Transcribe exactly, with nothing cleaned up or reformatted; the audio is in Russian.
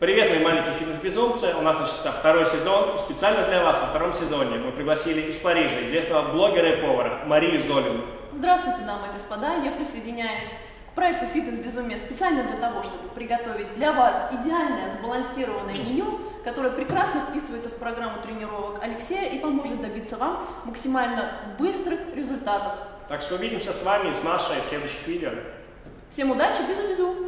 Привет, мои маленькие фитнес-безумцы! У нас начался второй сезон. И специально для вас во втором сезоне мы пригласили из Парижа известного блогера и повара Марию Золину. Здравствуйте, дамы и господа! Я присоединяюсь к проекту «Фитнес-безумие» специально для того, чтобы приготовить для вас идеальное сбалансированное меню, которое прекрасно вписывается в программу тренировок Алексея и поможет добиться вам максимально быстрых результатов. Так что увидимся с вами и с Машей в следующих видео. Всем удачи, безу-безу!